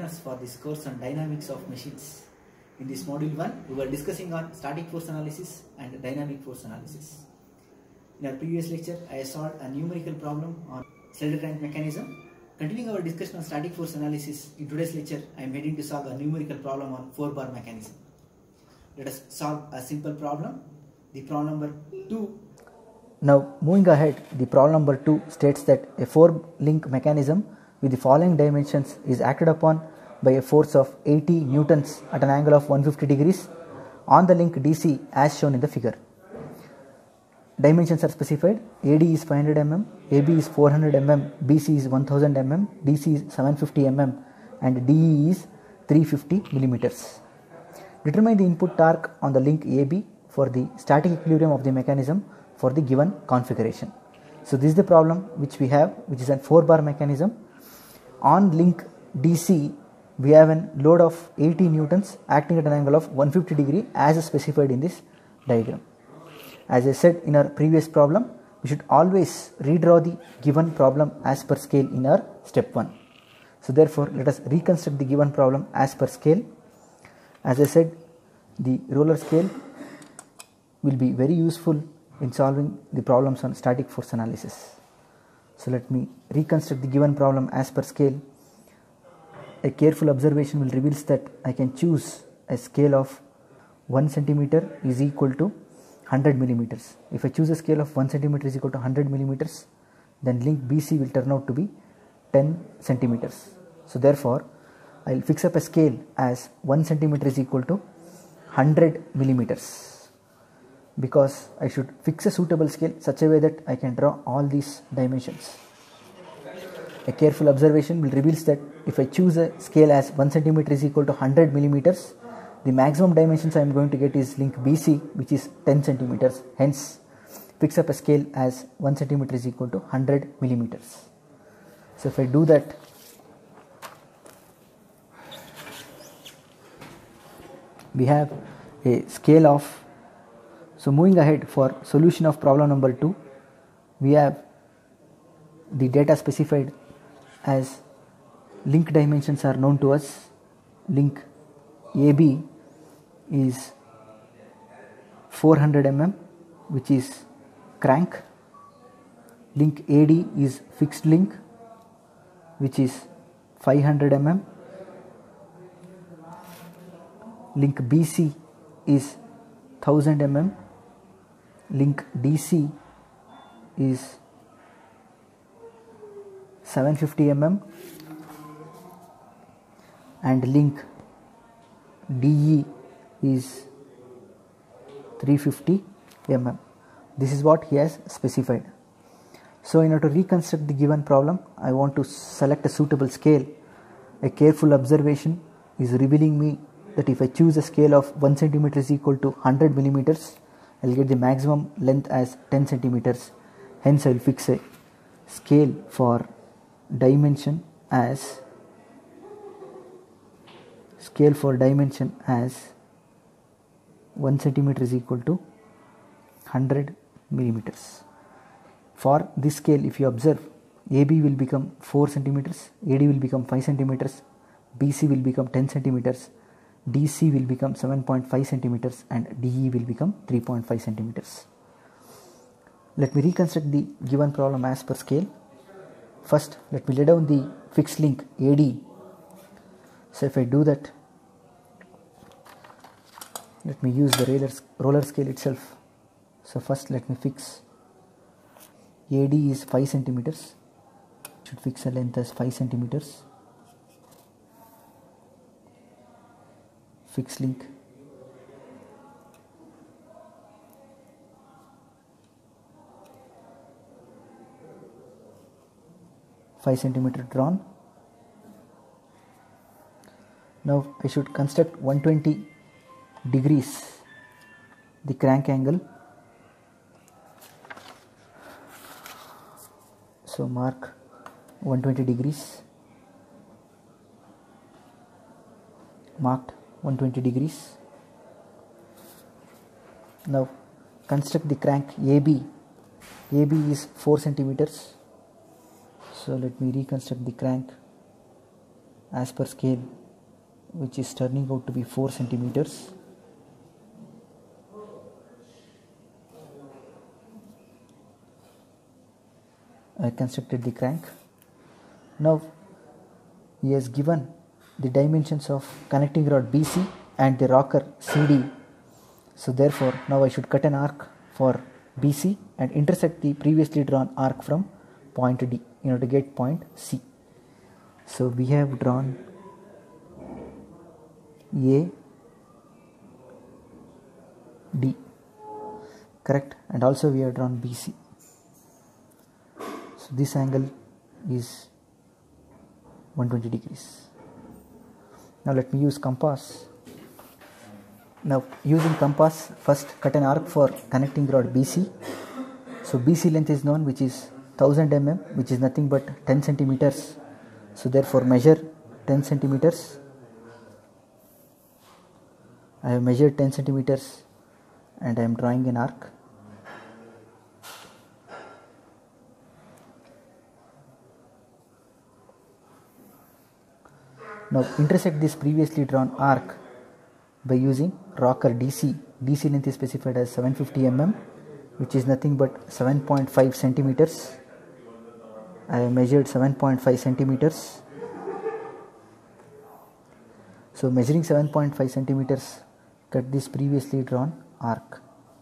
join us for this course on dynamics of machines. In this module 1, we were discussing on static force analysis and dynamic force analysis. In our previous lecture, I solved a numerical problem on cylinder crank mechanism. Continuing our discussion on static force analysis, in today's lecture, I am heading to solve a numerical problem on 4-bar mechanism. Let us solve a simple problem, the problem number 2. Now moving ahead, the problem number 2 states that a 4-link mechanism with the following dimensions is acted upon by a force of 80 newtons at an angle of 150 degrees on the link DC as shown in the figure. Dimensions are specified. AD is 500 mm, AB is 400 mm, BC is 1000 mm, DC is 750 mm and DE is 350 millimeters. Determine the input torque on the link AB for the static equilibrium of the mechanism for the given configuration. So this is the problem which we have, which is a 4-bar mechanism. On link DC we have a load of 80 newtons acting at an angle of 150 degree as specified in this diagram. As I said in our previous problem, we should always redraw the given problem as per scale in our step 1. So therefore let us reconstruct the given problem as per scale. As I said, the roller scale will be very useful in solving the problems on static force analysis. So let me reconstruct the given problem as per scale. A careful observation will reveal that I can choose a scale of 1 centimeter is equal to 100 millimeters. If I choose a scale of 1 centimeter is equal to 100 millimeters, then link BC will turn out to be 10 centimeters. So therefore I will fix up a scale as 1 centimeter is equal to 100 millimeters, because I should fix a suitable scale such a way that I can draw all these dimensions. A careful observation will reveal that if I choose a scale as 1 centimeter is equal to 100 millimeters, the maximum dimensions I am going to get is link BC, which is 10 centimeters. Hence, fix up a scale as 1 centimeter is equal to 100 millimeters. So if I do that, we have a scale of, so moving ahead for solution of problem number 2, we have the data specified as link dimensions are known to us. Link AB is 400 mm, which is crank. Link AD is fixed link, which is 500 mm. Link BC is 1000 mm. Link DC is 750 mm and link DE is 350 mm. This is what he has specified. So in order to reconstruct the given problem, I want to select a suitable scale. A careful observation is revealing me that if I choose a scale of 1 centimeter is equal to 100 millimeters, I will get the maximum length as 10 centimeters. Hence I will fix a scale for dimension as 1 centimeter is equal to 100 millimeters. For this scale, if you observe, AB will become 4 centimeters, AD will become 5 centimeters, BC will become 10 centimeters, DC will become 7.5 centimeters and DE will become 3.5 centimeters. Let me reconstruct the given problem as per scale. First, let me lay down the fixed link AD. So if I do that, let me use the roller scale itself. So first let me fix AD is 5 centimeters. Should fix a length as 5 centimeters. Fixed link. (5 centimeter) drawn. Now I should construct 120 degrees the crank angle. So mark 120 degrees. Marked 120 degrees. Now construct the crank AB. AB is 4 centimeters. So let me reconstruct the crank as per scale, which is turning out to be 4 centimeters. I constructed the crank. Now he has given the dimensions of connecting rod BC and the rocker CD. So therefore now I should cut an arc for BC and intersect the previously drawn arc from point D in order to get point C. So we have drawn A, D, correct, and also we have drawn BC. So this angle is 120 degrees. Now let me use compass. Now using compass, first cut an arc for connecting rod BC. So BC length is known, which is 1000 mm, which is nothing but 10 centimeters. So therefore measure 10 centimeters. I have measured 10 centimeters and I am drawing an arc. Now intersect this previously drawn arc by using rocker DC. DC length is specified as 750 mm, which is nothing but 7.5 centimeters. I have measured 7.5 centimeters. So measuring 7.5 centimeters, cut this previously drawn arc.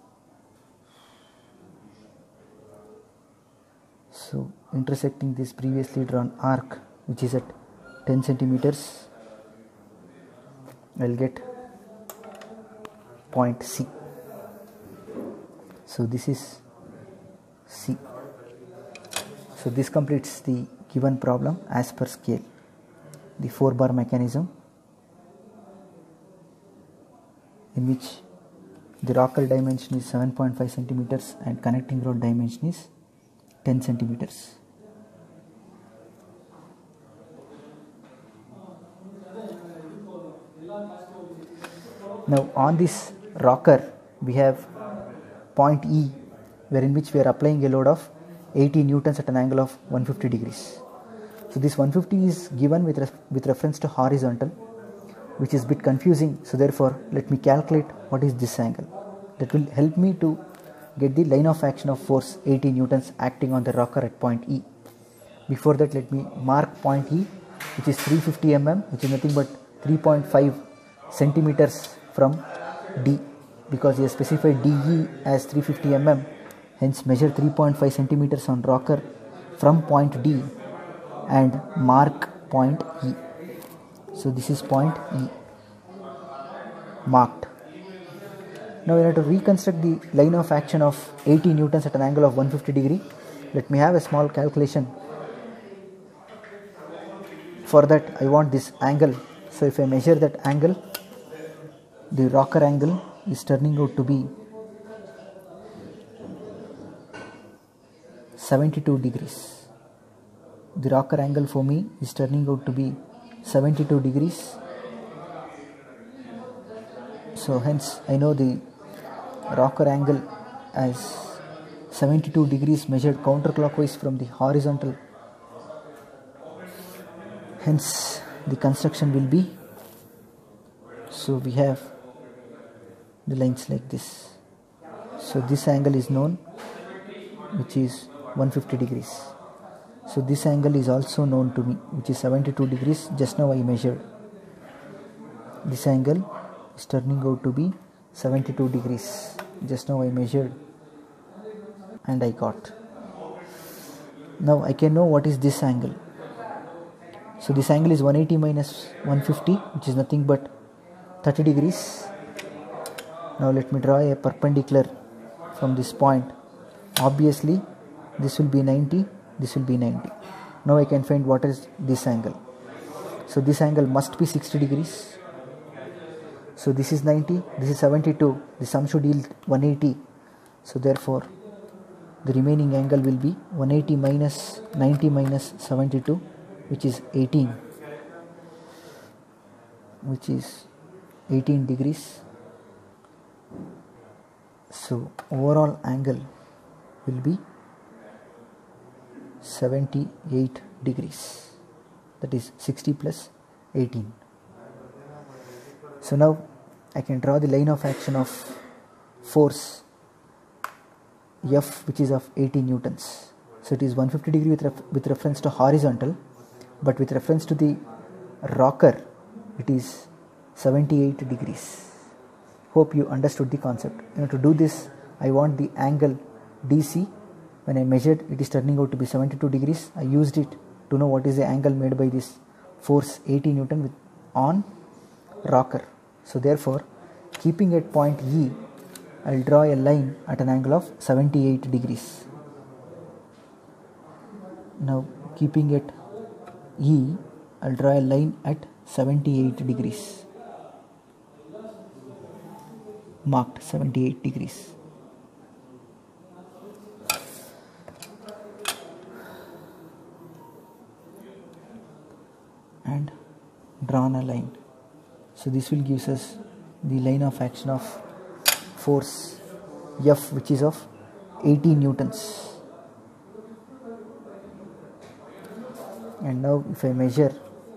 So intersecting this previously drawn arc, which is at 10 centimeters, I will get point C. So this is C. So this completes the given problem as per scale. The 4-bar mechanism, in which the rocker dimension is 7.5 centimeters and connecting rod dimension is 10 centimeters. Now on this rocker we have point E, wherein which we are applying a load of 80 newtons at an angle of 150 degrees. So this 150 is given with reference to horizontal, which is a bit confusing. So therefore let me calculate what is this angle. That will help me to get the line of action of force 80 newtons acting on the rocker at point E. Before that, let me mark point E, which is 350 mm, which is nothing but 3.5 centimeters from D, because he has specified DE as 350 mm. Hence measure 3.5 centimeters on rocker from point D and mark point E. So this is point E marked. Now in order to reconstruct the line of action of 80 newtons at an angle of 150 degree, let me have a small calculation. For that I want this angle. So if I measure that angle, the rocker angle is turning out to be 72 degrees. The rocker angle for me is turning out to be 72 degrees. So hence I know the rocker angle as 72 degrees measured counterclockwise from the horizontal. Hence the construction will be, so we have the lines like this. So this angle is known, which is 150 degrees. So this angle is also known to me, which is 72 degrees. Just now I measured. This angle is turning out to be 72 degrees. Just now I measured and I got. Now I can know what is this angle. So this angle is 180 minus 150, which is nothing but 30 degrees. Now let me draw a perpendicular from this point. Obviously this will be 90, this will be 90. Now I can find what is this angle. So this angle must be 60 degrees. So this is 90, this is 72, the sum should yield 180. So therefore the remaining angle will be 180 minus 90 minus 72, which is 18, which is 18 degrees. So overall angle will be 78 degrees, that is 60 plus 18. So now I can draw the line of action of force F, which is of 80 newtons. So it is 150 degree with reference to horizontal, but with reference to the rocker it is 78 degrees. Hope you understood the concept. To do this, I want the angle DC. When I measured, it is turning out to be 72 degrees. I used it to know what is the angle made by this force 80 Newton on rocker. So therefore, keeping at point E, I will draw a line at an angle of 78 degrees. Now keeping at E, I will draw a line at 78 degrees. Marked 78 degrees. And drawn a line. So this will gives us the line of action of force F, which is of 80 newtons. And now if I measure,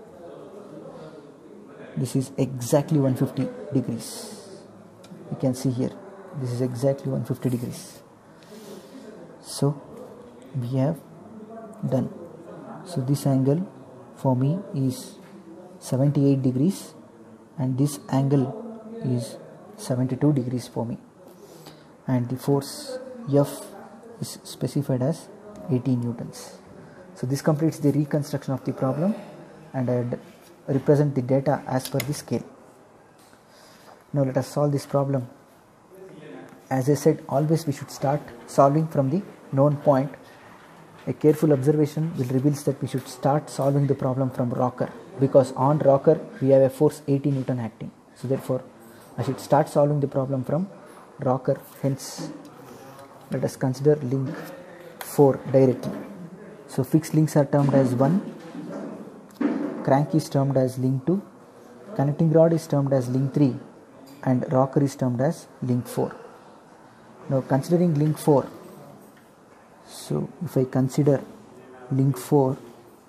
this is exactly 150 degrees. You can see here, this is exactly 150 degrees. So we have done. So this angle for me is 78 degrees and this angle is 72 degrees for me, and the force F is specified as 80 newtons. So this completes the reconstruction of the problem, and I represent the data as per the scale. Now let us solve this problem. As I said, always we should start solving from the known point. A careful observation will reveal that we should start solving the problem from rocker, because on rocker we have a force 80 Newton acting. So therefore I should start solving the problem from rocker. Hence let us consider link 4 directly. So fixed links are termed as 1, crank is termed as link 2, connecting rod is termed as link 3, and rocker is termed as link 4. Now considering link 4, so if I consider link 4,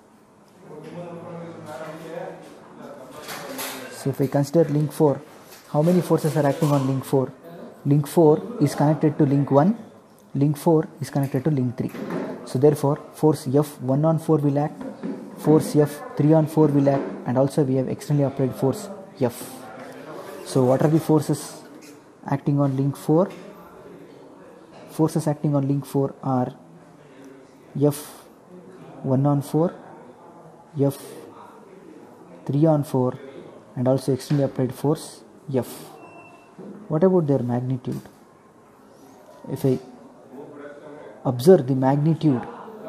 how many forces are acting on link 4? Link 4 is connected to link 1, link 4 is connected to link 3. So therefore force F1 on 4 will act, force F3 on 4 will act, and also we have externally applied force F. So what are the forces acting on link 4? Forces acting on link 4 are F1 on 4, F3 on 4, and also externally applied force F. What about their magnitude? If I observe the magnitude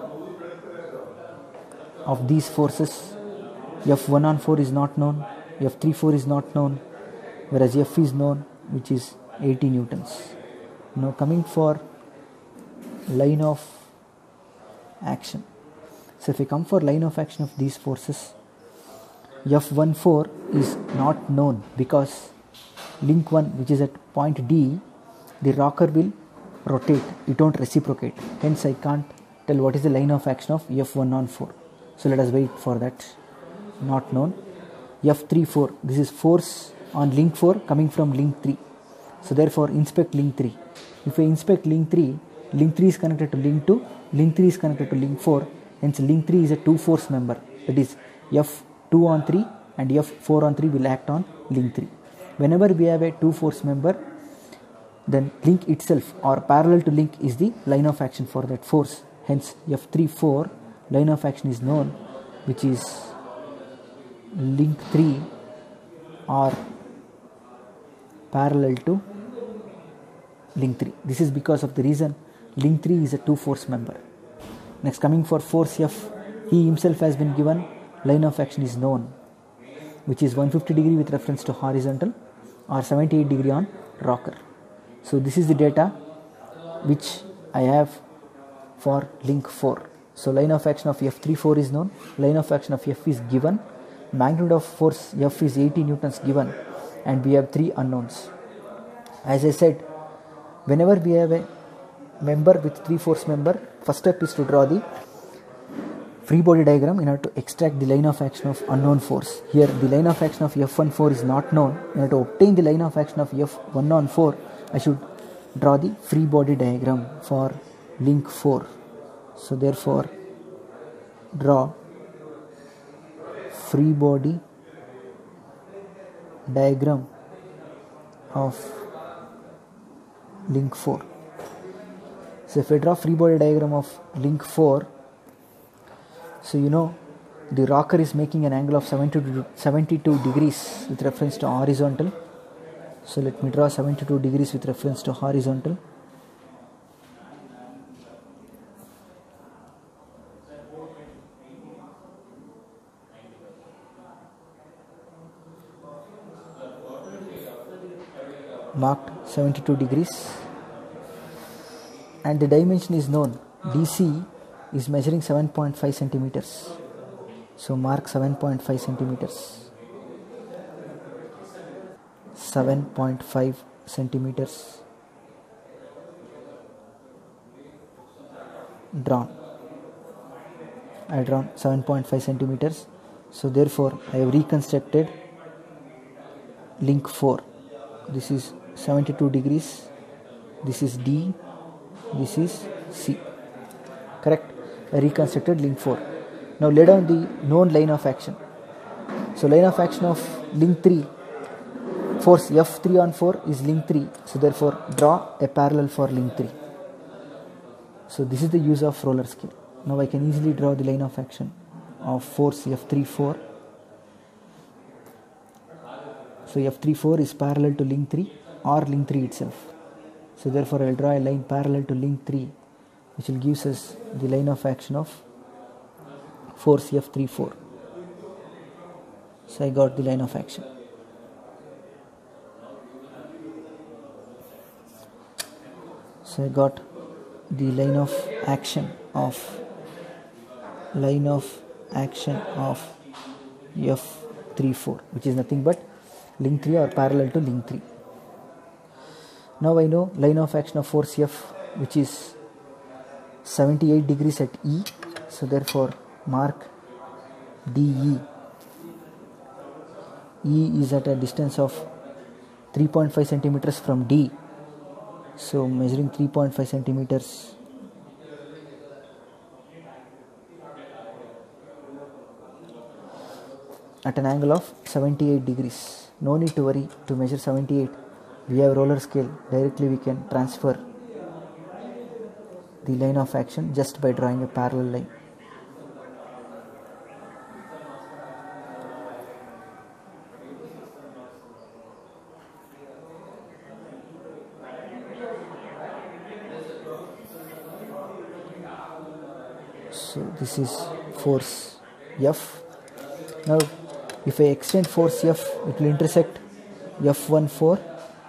of these forces, F1 on 4 is not known, F3 4 is not known, whereas F is known, which is 80 newtons. Now coming for line of action. So if I come for line of action of these forces, F14 is not known because link 1, which is at point D, the rocker will rotate, it won't reciprocate. Hence I can't tell what is the line of action of F1 on 4. So let us wait for that. Not known. F34, this is force on link 4 coming from link 3. So therefore inspect link 3. If I inspect link 3 is connected to link 2, link 3 is connected to link 4, hence link 3 is a 2 force member, that is F2 on 3 and F4 on 3 will act on link 3. Whenever we have a 2 force member, then link itself or parallel to link is the line of action for that force. Hence F34 line of action is known, which is link 3 or parallel to link 3. This is because of the reason link 3 is a 2 force member. Next, coming for force F, he himself has been given line of action is known, which is 150 degree with reference to horizontal or 78 degree on rocker. So this is the data which I have for link 4. So line of action of F34 is known, line of action of F is given, magnitude of force F is 80 newtons given, and we have 3 unknowns. As I said, whenever we have a member with 3 force member, first step is to draw the free body diagram in order to extract the line of action of unknown force. Here the line of action of F14 is not known. In order to obtain the line of action of F114, I should draw the free body diagram for link 4. So therefore draw free body diagram of link 4. So if I draw free body diagram of link 4, so you know the rocker is making an angle of 72 degrees with reference to horizontal. So let me draw 72 degrees with reference to horizontal. Marked 72 degrees, and the dimension is known. DC is measuring 7.5 centimeters. So mark 7.5 centimeters. 7.5 centimeters drawn. I have drawn 7.5 centimeters. So therefore I have reconstructed link 4. This is 72 degrees, this is D, this is C. Correct? I reconstructed link 4. Now lay down the known line of action. So line of action of link 3, force F3 on 4 is link 3. So therefore draw a parallel for link 3. So this is the use of roller scale. Now I can easily draw the line of action of force F34. So F34 is parallel to link 3 or link 3 itself. So therefore I will draw a line parallel to link 3, which will give us the line of action of force F34. So I got the line of action. So I got the line of action of F34, which is nothing but link 3 or parallel to link 3. Now I know line of action of force F, which is 78 degrees at E. So therefore mark DE. E is at a distance of 3.5 centimeters from D. So measuring 3.5 centimeters. At an angle of 78 degrees. No need to worry to measure 78. We have roller scale. Directly we can transfer the line of action just by drawing a parallel line. So this is force F. Now if I extend force F, it will intersect F14.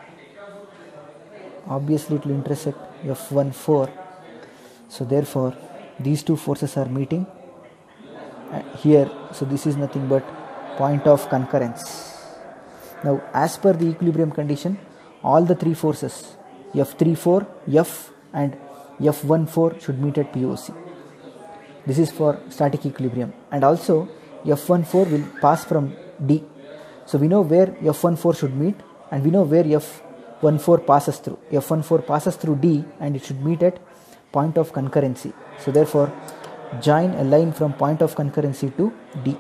Obviously it will intersect F14. So therefore these two forces are meeting here. So this is nothing but point of concurrence. Now as per the equilibrium condition, all the three forces F34, F and F14 should meet at POC. This is for static equilibrium, and also F14 will pass from D. So we know where F14 should meet, and we know where F14 passes through. F14 passes through D and it should meet at point of concurrency. So therefore join a line from point of concurrency to D.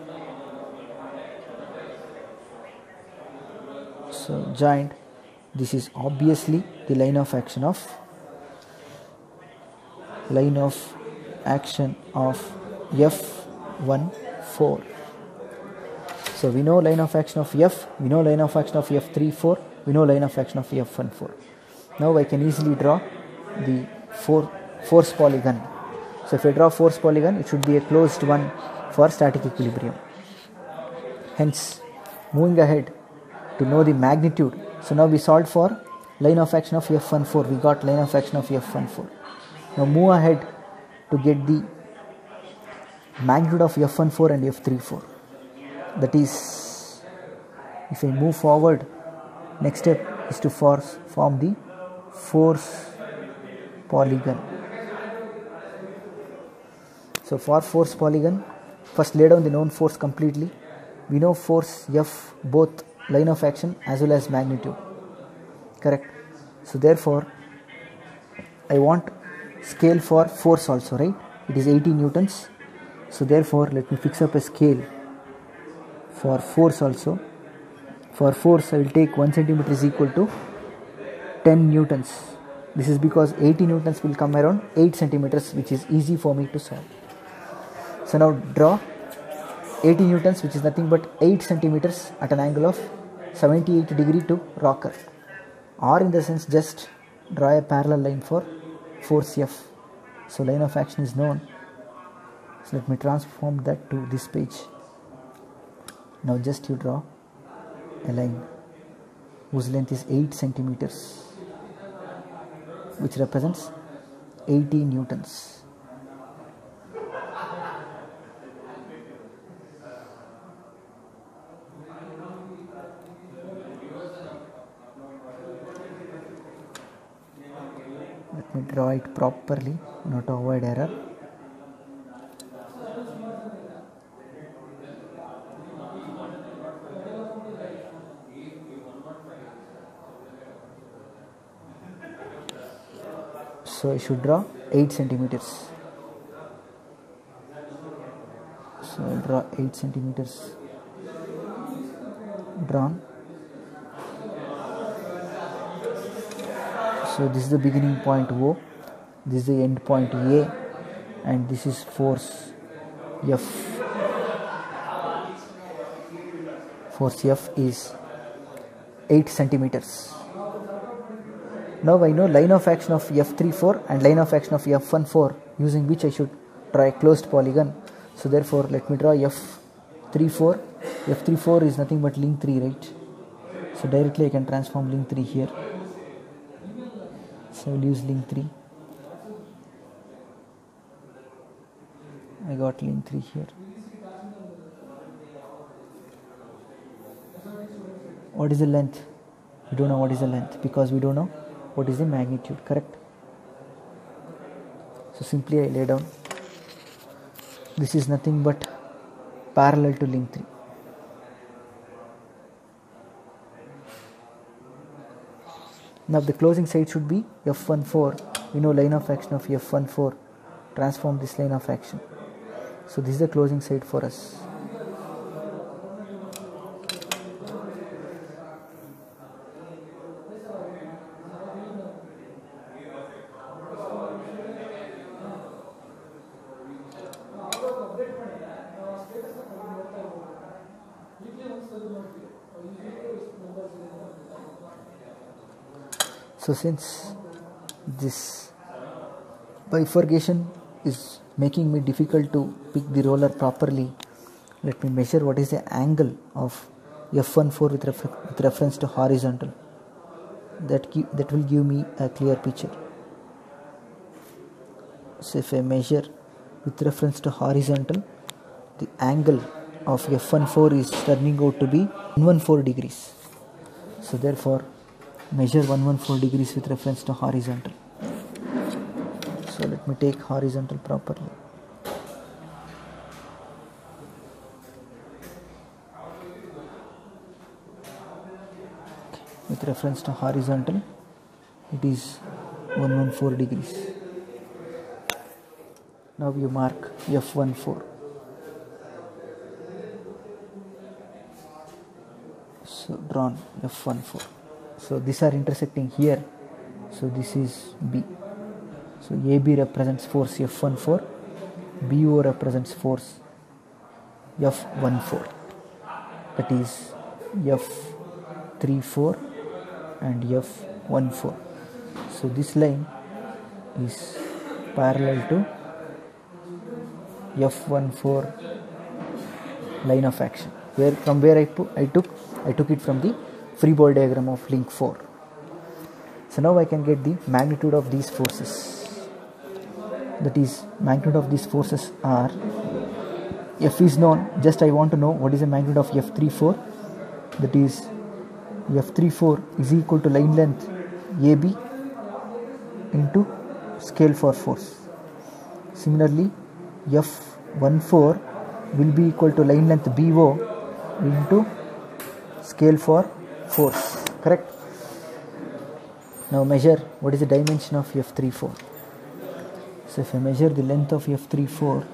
So joined, this is obviously the line of action of F14. So we know line of action of F, we know line of action of F34, we know line of action of F14. Now I can easily draw the force polygon. So if I draw force polygon, it should be a closed one for static equilibrium. Hence, moving ahead to know the magnitude. So now we solved for line of action of F14. We got line of action of F14. Now move ahead to get the magnitude of F14 and F34. That is, if I move forward, next step is to form the force polygon. So So for force polygon, first lay down the known force completely. We know force F, both line of action as well as magnitude, correct? So therefore I want scale for force also, right? It is 80 newtons. So therefore let me fix up a scale for force also. For force I will take 1 centimeter is equal to 10 newtons. This is because 80 newtons will come around 8 centimeters, which is easy for me to solve. So now draw 80 newtons, which is nothing but 8 centimeters at an angle of 78 degree to rocker, or in the sense just draw a parallel line for force F. So line of action is known. So let me transform that to this page. Now just you draw a line whose length is 8 centimeters, which represents 80 newtons. Let me draw it properly, not to avoid error. So I should draw 8 centimeters. So I'll draw 8 centimeters drawn. So this is the beginning point O, this is the end point A, and this is force F. Force F is 8 centimeters. Now I know line of action of F34 and line of action of F14, using which I should draw a closed polygon. So therefore let me draw F34. F34 is nothing but link 3, right? So directly I can transform link 3 here. So I will use link 3. I got link 3 here. What is the length? We don't know what is the length because we don't know what is the magnitude, correct? So simply I lay down. This is nothing but parallel to link 3. Now the closing side should be F14. We know line of action of F14. Transform this line of action. So this is the closing side for us. So since this bifurcation is making me difficult to pick the roller properly, let me measure what is the angle of F14 with reference to horizontal. That will give me a clear picture. So if I measure with reference to horizontal, the angle of F14 is turning out to be 114 degrees. So therefore measure 114 degrees with reference to horizontal. So let me take horizontal properly. With reference to horizontal, it is 114 degrees. Now you mark F14. So drawn F14. So these are intersecting here. So this is B. So AB represents force F14. BO represents force F14. That is F34 and F14. So this line is parallel to F14 line of action. From where I took it from the free body diagram of link 4. So now I can get the magnitude of these forces. That is, magnitude of these forces are, F is known, just I want to know what is the magnitude of F34. That is, F34 is equal to line length AB into scale for force. Similarly, F14 will be equal to line length BO into scale for force, correct? Now measure what is the dimension of F34. So if I measure the length of F34,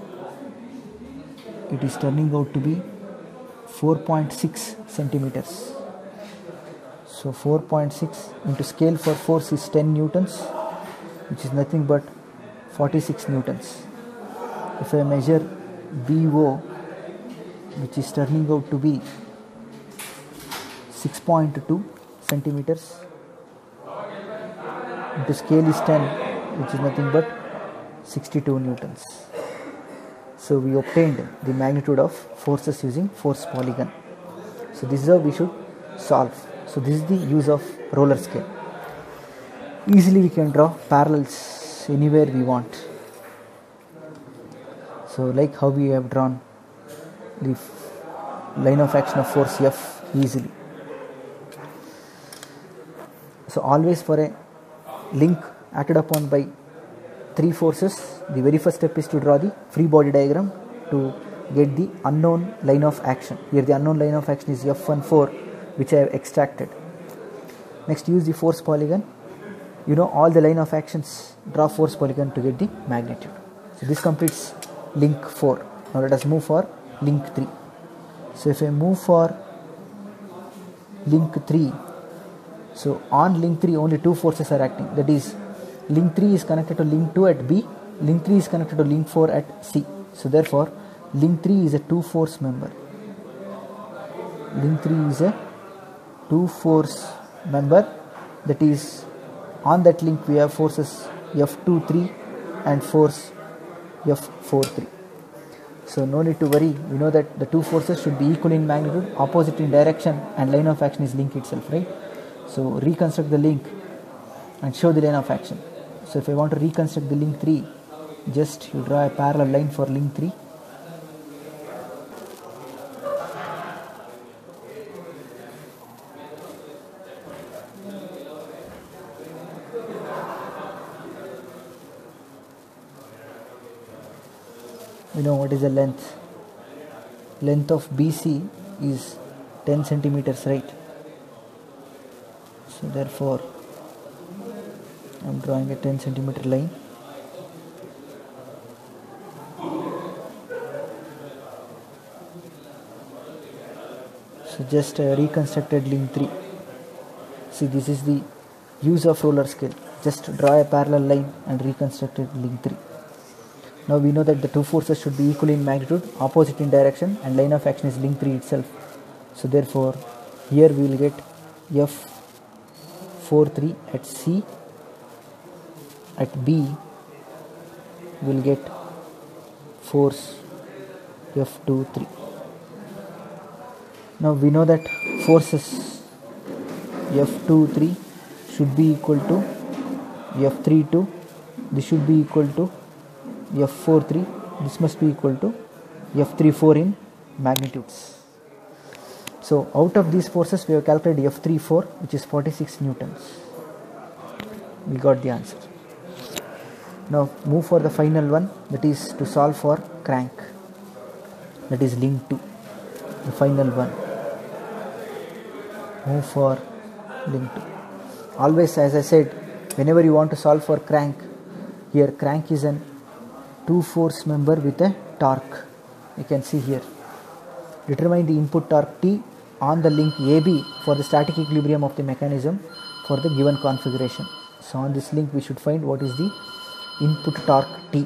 it is turning out to be 4.6 centimeters. So 4.6 into scale for force is 10 newtons, which is nothing but 46 newtons. If I measure BO, which is turning out to be 6.2 centimeters, into scale is 10, which is nothing but 62 newtons. So we obtained the magnitude of forces using force polygon. So this is how we should solve. So this is the use of roller scale. Easily we can draw parallels anywhere we want. So like how we have drawn the line of action of force F easily. So always for a link acted upon by three forces, the very first step is to draw the free body diagram to get the unknown line of action. Here the unknown line of action is F14, which I have extracted. Next, use the force polygon. You know all the line of actions, draw force polygon to get the magnitude. So this completes link 4. Now let us move for link 3. So if I move for link 3, so on link 3 only two forces are acting, that is link 3 is connected to link 2 at B, link 3 is connected to link 4 at C. So therefore link 3 is a two force member. Link 3 is a two force member, that is on that link we have forces F23 and force F43. So no need to worry, we know that the two forces should be equal in magnitude, opposite in direction, and line of action is link itself, right? So reconstruct the link and show the line of action. So if I want to reconstruct the link 3, just you draw a parallel line for link 3. We know what is the length. Length of BC is 10 centimeters, right? So therefore I am drawing a 10 centimeter line. So just reconstructed link 3. See, this is the use of roller scale. Just draw a parallel line and reconstructed link 3. Now we know that the two forces should be equal in magnitude, opposite in direction, and line of action is link 3 itself. So therefore here we will get F43 at C. At B we will get force F23. Now we know that forces F23 should be equal to F32. This should be equal to F43. This must be equal to F34 in magnitudes. So out of these forces we have calculated F34, which is 46 newtons. We got the answer. Now move for the final one, that is to solve for crank, that is link 2, the final one. Move for link 2. Always, as I said, whenever you want to solve for crank, here crank is an two force member with a torque. You can see here. Determine the input torque T on the link AB for the static equilibrium of the mechanism for the given configuration. So on this link we should find what is the input torque T.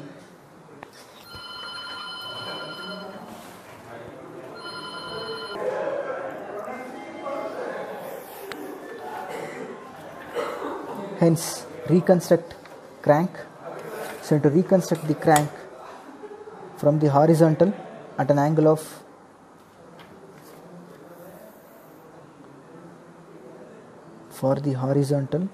Hence reconstruct crank. So to reconstruct the crank from the horizontal at an angle of for the horizontal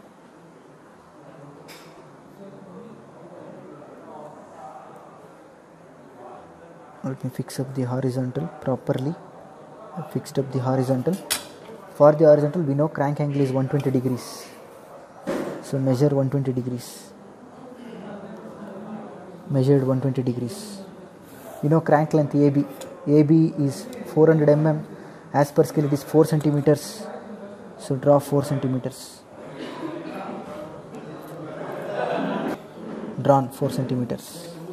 let me fix up the horizontal properly. I fixed up the horizontal. For the horizontal we know crank angle is 120 degrees. So measure 120 degrees. measured 120 degrees. You know crank length AB. AB is 400 mm. As per scale it is 4 centimeters. So draw 4 centimeters. Drawn 4 centimeters.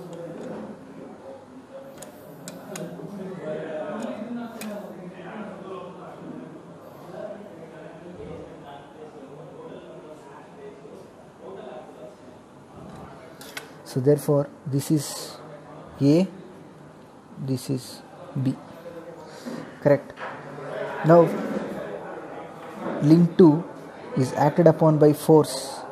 So therefore this is A, this is B. Correct. Now link 2 is acted upon by force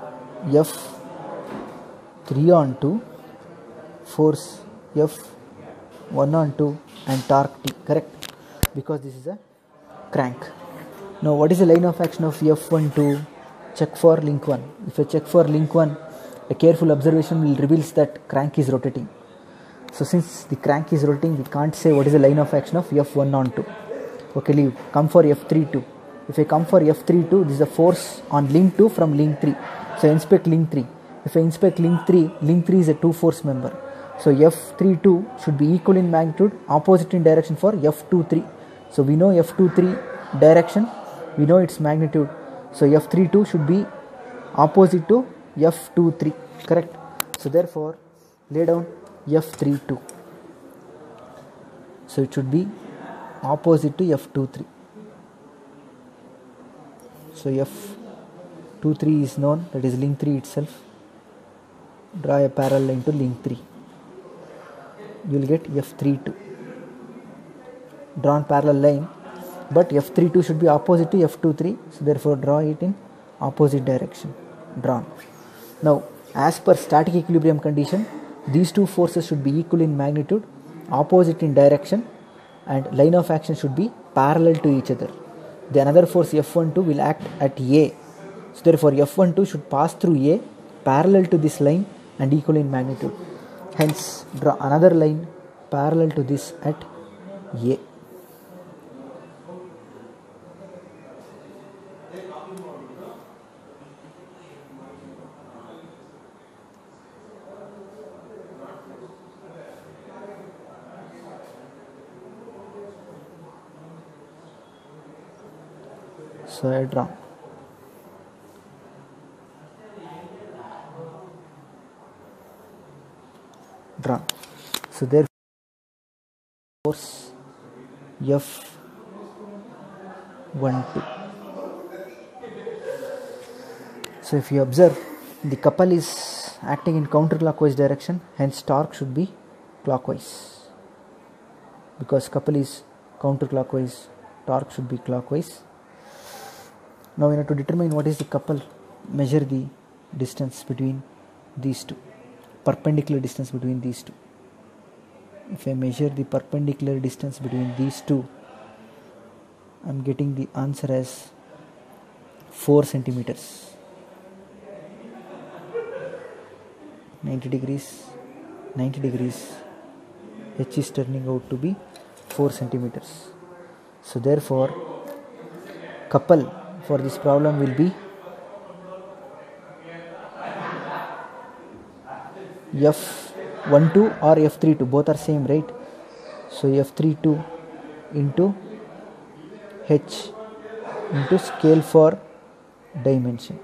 F3 on 2, force F1 on 2 and torque T. Correct, because this is a crank. Now what is the line of action of F12? Check for link 1. If I check for link 1, a careful observation will reveals that crank is rotating. So since the crank is rotating, we can't say what is the line of action of F1 on 2. Okay, leave. Come for F32. If I come for F32, this is the force on link 2 from link 3. So I inspect link 3. If I inspect link 3 is a 2 force member. So F32 should be equal in magnitude, opposite in direction for F23. So we know F23 direction, we know its magnitude. So F32 should be opposite to F23. Correct. So therefore lay down F32. So it should be opposite to F23. So F23 is known, that is link 3 itself. Draw a parallel line to link 3. You will get F32. Drawn parallel line, but F32 should be opposite to F23. So therefore draw it in opposite direction. Drawn. Now as per static equilibrium condition, these two forces should be equal in magnitude, opposite in direction, and line of action should be parallel to each other. The another force F12 will act at A. So therefore F12 should pass through A, parallel to this line and equal in magnitude. Hence draw another line parallel to this at A. So I draw. So therefore force F12. So if you observe, the couple is acting in counterclockwise direction, hence torque should be clockwise. Because couple is counterclockwise, torque should be clockwise. Now we have to determine what is the couple, measure the distance between these two, perpendicular distance between these two. If I measure the perpendicular distance between these two, I am getting the answer as 4 centimeters. 90 degrees, 90 degrees. H is turning out to be 4 centimeters. So therefore couple for this problem will be F12 or F32, both are same, right? So F32 into H into scale for dimension.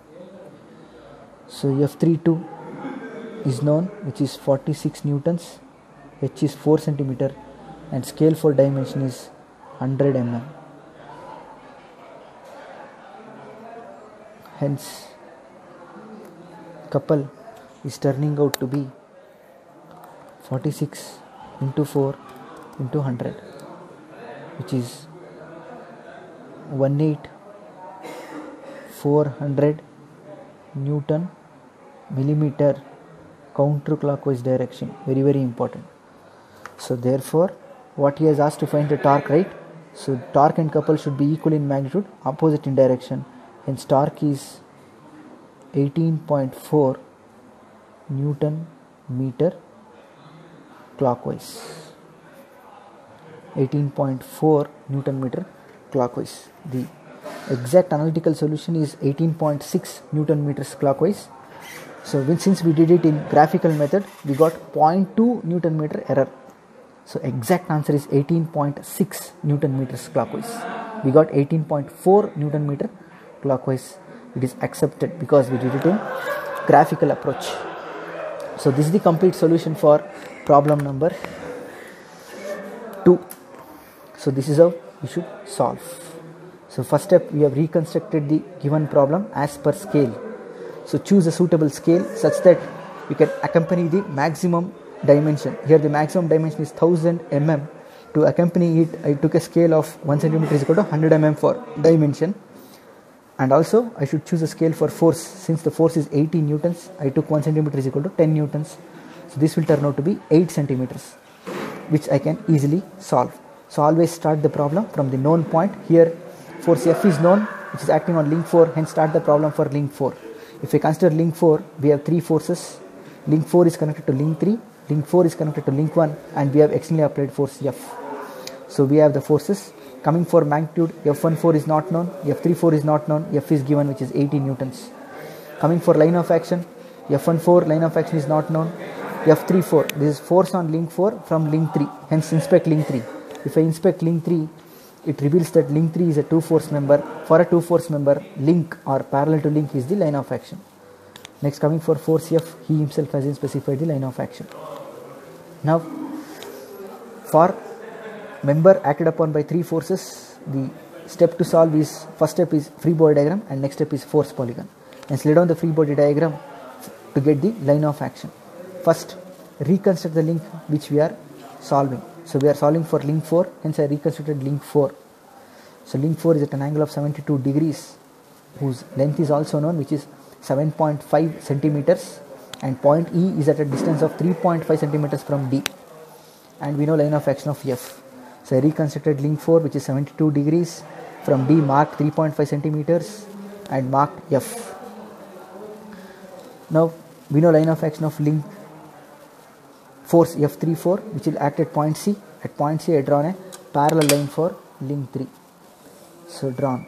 So F32 is known, which is 46 newtons, H is 4 centimeter and scale for dimension is 100 mm. Hence couple is turning out to be 46 into 4 into 100, which is 18400 Newton millimeter counterclockwise direction. Very, very important. So therefore what he has asked to find the torque, right? So torque and couple should be equal in magnitude, opposite in direction. Hence torque is 18.4 Newton meter clockwise. 18.4 Newton meter clockwise. The exact analytical solution is 18.6 Newton meters clockwise. So since we did it in graphical method, we got 0.2 Newton meter error. So exact answer is 18.6 Newton meters clockwise. We got 18.4 Newton meter clockwise. It is accepted because we did it in graphical approach. So this is the complete solution for problem number 2. So this is how we should solve. So first step, we have reconstructed the given problem as per scale. So choose a suitable scale such that you can accompany the maximum dimension. Here the maximum dimension is 1000 mm. To accompany it, I took a scale of 1 cm is equal to 100 mm for dimension. And also I should choose a scale for force. Since the force is 80 newtons, I took 1 cm is equal to 10 newtons. So this will turn out to be 8 centimeters, which I can easily solve. So always start the problem from the known point. Here force F is known, which is acting on link 4, hence start the problem for link 4. If I consider link 4, we have 3 forces. Link 4 is connected to link 3, link 4 is connected to link 1, and we have externally applied force F. So we have the forces. Coming for magnitude, F14 is not known, F34 is not known, F is given, which is 80 newtons. Coming for line of action, F14 line of action is not known, F34, this is force on link 4 from link 3, hence inspect link 3. If I inspect link 3, it reveals that link 3 is a 2 force member. For a 2 force member, link or parallel to link is the line of action. Next, coming for force F, he himself has specified the line of action. Now, for member acted upon by 3 forces, the step to solve is, first step is free body diagram and next step is force polygon. Hence lay down the free body diagram to get the line of action. First, reconstruct the link which we are solving. So we are solving for link 4, hence I reconstructed link 4. So link 4 is at an angle of 72 degrees, whose length is also known, which is 7.5 centimeters, and point E is at a distance of 3.5 centimeters from D, and we know line of action of F. So I reconstructed link 4, which is 72 degrees, from D marked 3.5 centimeters and marked F. Now we know line of action of link force F34, which will act at point C. At point C I drawn a parallel line for link 3. So drawn.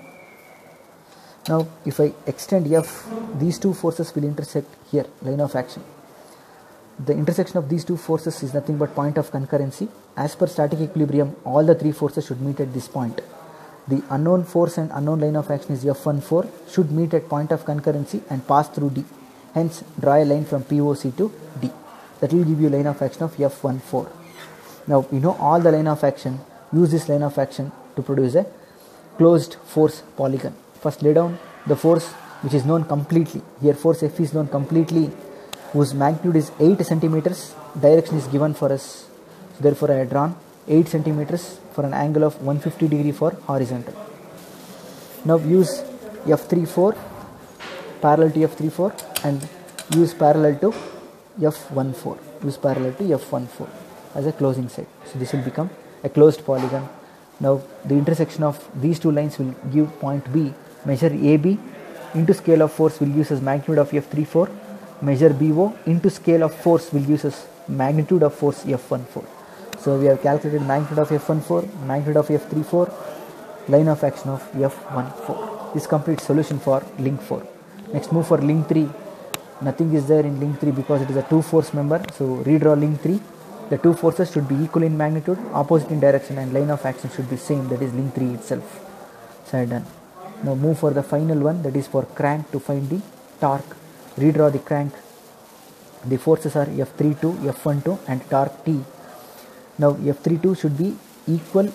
Now if I extend F, these two forces will intersect here, line of action. The intersection of these two forces is nothing but point of concurrency. As per static equilibrium, all the 3 forces should meet at this point. The unknown force and unknown line of action is F14 should meet at point of concurrency and pass through D. Hence draw a line from POC to D. That will give you line of action of F14. Now we know all the line of action. Use this line of action to produce a closed force polygon. First lay down the force which is known completely. Here force F is known completely, whose magnitude is 8 centimeters. Direction is given for us. So therefore I have drawn 8 centimeters for an angle of 150 degree for horizontal. Now use F34 parallel to F34 and use parallel to F14. Use parallel to F14 as a closing side. So this will become a closed polygon. Now the intersection of these two lines will give point B. Measure AB into scale of force will use as magnitude of F34. Measure BO into scale of force will use as magnitude of force F14. So we have calculated magnitude of F14, magnitude of F34, line of action of F14. This complete solution for link 4. Next move for link 3. Nothing is there in link 3 because it is a 2 force member. So redraw link 3. The 2 forces should be equal in magnitude, opposite in direction, and line of action should be same, that is link 3 itself. So I am done. Now move for the final one, that is for crank to find the torque. Redraw the crank. The forces are F32, F12 and torque T. Now F32 should be equal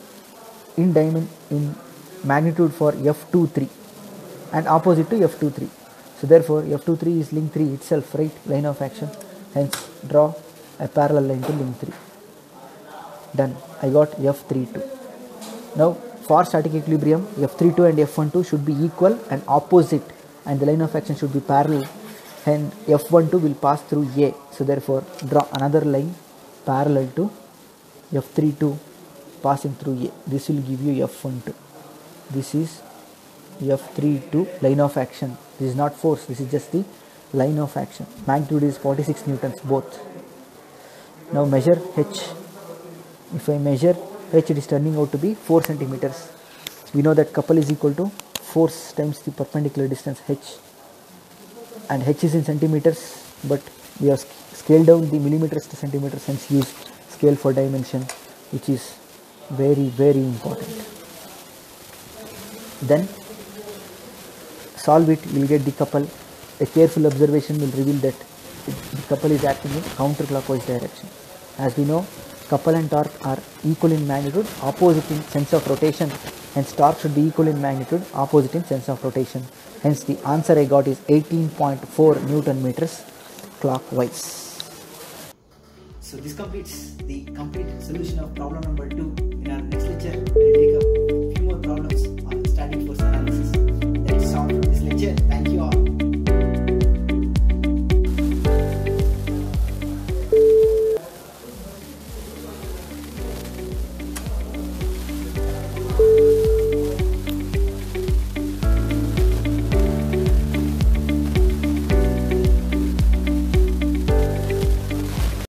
in magnitude for F23 and opposite to F23. So therefore F23 is link 3 itself, right? Line of action. Hence draw a parallel line to link 3. Done. I got F32. Now for static equilibrium, F32 and F12 should be equal and opposite, and the line of action should be parallel. Hence F12 will pass through A. So therefore draw another line parallel to F32 passing through A. This will give you F12. This is F32 line of action. This is not force, this is just the line of action. Magnitude is 46 newtons both. Now measure H. If I measure H, it is turning out to be 4 centimeters. We know that couple is equal to force times the perpendicular distance H, and H is in centimeters. but we have scaled down the millimeters to centimeters, hence use scale for dimension, which is very important. Then solve it, you will get the couple. A careful observation will reveal that the couple is acting in counterclockwise direction. As we know, couple and torque are equal in magnitude, opposite in sense of rotation. Hence torque should be equal in magnitude, opposite in sense of rotation. Hence the answer I got is 18.4 Newton meters clockwise. So this completes the complete solution of problem number 2. In our next lecture, we will take up a few more problems on static force analysis. That is all from this lecture. Thank you.